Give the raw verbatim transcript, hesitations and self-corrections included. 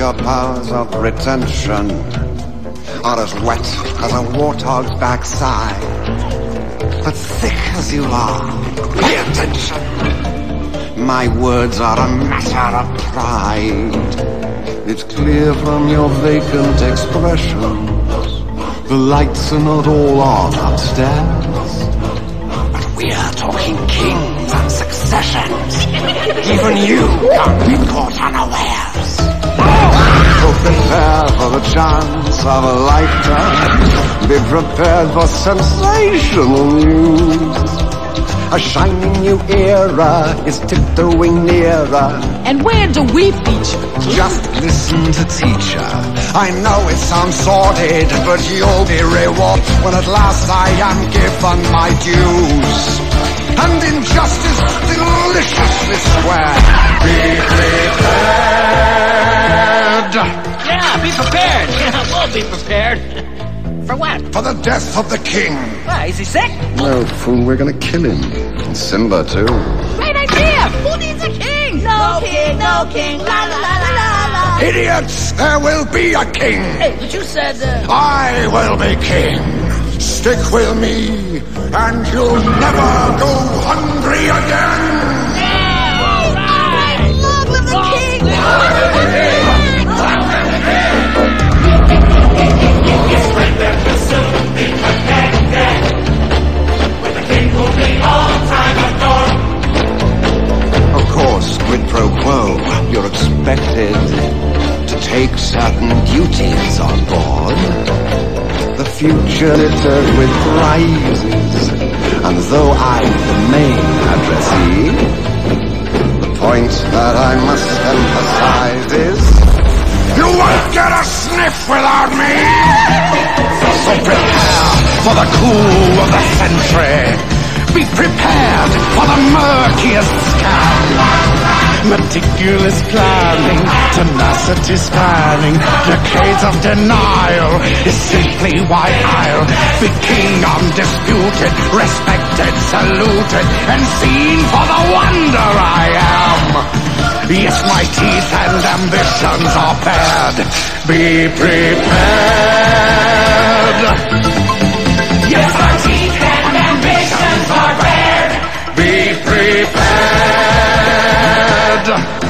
your powers of retention are as wet as a warthog's backside. But thick as you are, pay attention. My words are a matter of pride. It's clear from your vacant expressions, the lights are not all on upstairs. But we're talking kings and successions. Even you can't be caught unawares. So prepare for the chance of a lifetime. Be prepared for sensational news. A shining new era is tiptoeing nearer. And where do we feature? Just listen to teacher. I know it sounds sordid, but you'll be rewarded when at last I am given my dues. And injustice deliciously square. Be prepared. Yeah, be prepared. Yeah, we'll be prepared. For what? For the death of the king. Why, is he sick? No, fool, we're gonna kill him. And Simba, too. Great idea! Who needs a king? No king, no king, la la la la la la. Idiots! There will be a king! Hey, but you said, uh... I will be king! Stick with me, and you'll never go hungry again! Yeah! All right! Long live the king! Of course, quid pro quo, you're expected to take certain duties on board. The future littered with prizes, and though I'm the main addressee, the point that I must emphasize is, you won't get a sniff without me! So prepare for the cool of the century. Be prepared for the murkiest scam. Meticulous planning, tenacity spanning, decades of denial is simply why I'll be king undisputed, respected, saluted, and seen for the wonder I am. Yes, my teeth and ambitions are paired. Be prepared. Yes, my teeth and ambitions are paired. Be prepared.